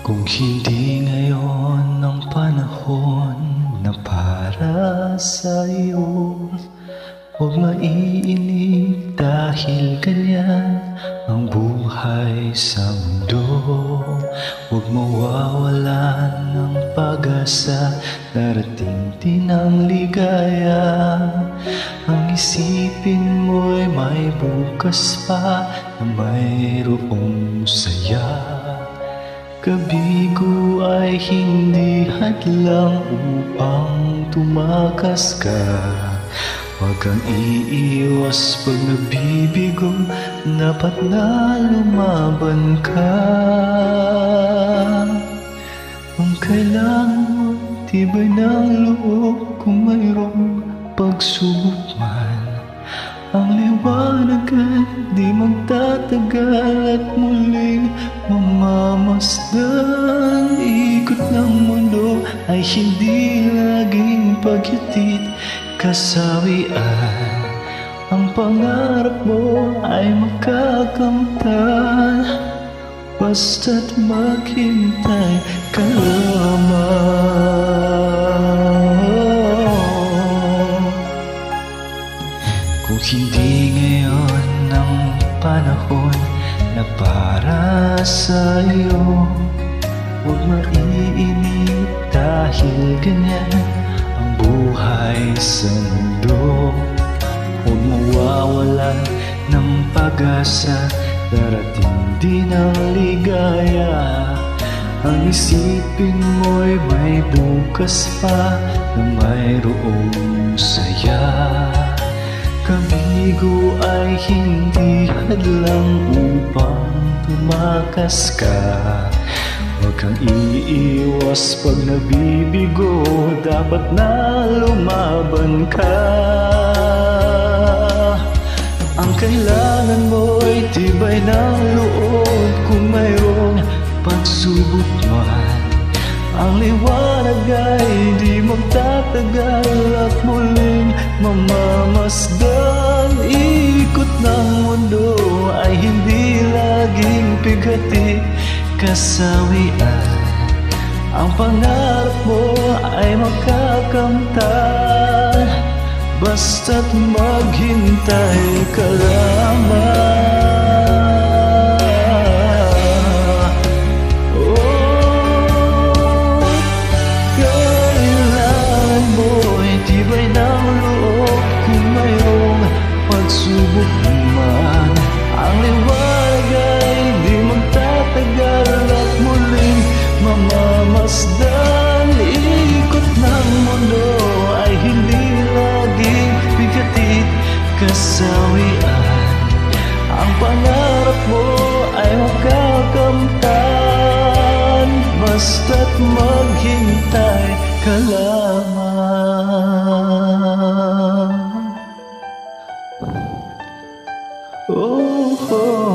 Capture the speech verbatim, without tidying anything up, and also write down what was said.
Kung hindi ngayon ang panahon na para sa iyo, huwag maiinip dahil ganyan ang buhay sa mundo. Huwag mawawalan ng pag-asa, darating din ang ligaya. Ang isipin mo'y may bukas pa na mayroong saya. Kabigo ay hindi hadlang upang tumakas ka. Huwag kang iiwas pag nabibigo, dapat na lumaban ka. Ang kailangan mo, tibay ng loob kung mayroong pagsubok man. Ang liwanag ay di magtatagal at muling mamamasdan. Ikot ng mundo ay hindi laging pagyatit, kasawian. Ang pangarap mo ay makakamtan, basta't maghintay ka lamang. Kung hindi ngayon ang panahon na para sa iyo, huwag maiinip dahil ganyan ang buhay sa mundo. Huwag mawawalan ng pag-asa, darating din ang ligaya. Ang isipin mo'y may bukas pa na mayroong saya. Kabigo ay hindi hadlang upang tumakas ka. Huwag kang iiwas pag nabibigo, dapat na lumaban ka. Ang kailangan mo'y tibay ng loob kung mayroong pagsubok man. Ang liwanag ay di magtatagal at muling mamamasdan. Ikot ng mundo ay hindi laging pigati, kasawian. Ang pangarap mo ay makakamtan, basta't maghintay ka lamang. Tibay ng loob kung mayroong pagsubok man. Ang liwanag ay di magtatagal at muling mamamasdan. Ikot ng mundo ay hindi laging bigatit, kasawian. Ang pangarap mo ay makakamtan, basta't maghintay ka lamang. Oh, oh.